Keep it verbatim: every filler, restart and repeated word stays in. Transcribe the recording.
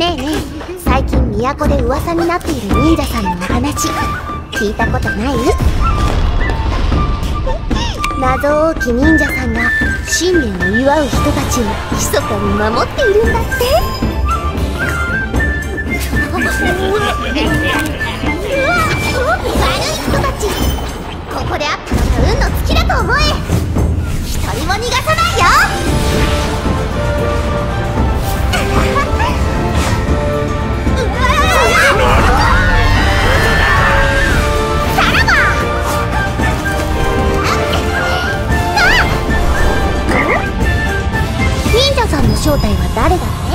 ねえねえ、最近都で噂になっている忍者さんのお話聞いたことない？謎多き忍者さんが新年を祝う人たちを密かに守っているんだって。うわ、悪い人たち、ここで会ったのが運の尽きだと思え。一人も逃がさないよ。忍者さんの正体は誰だって？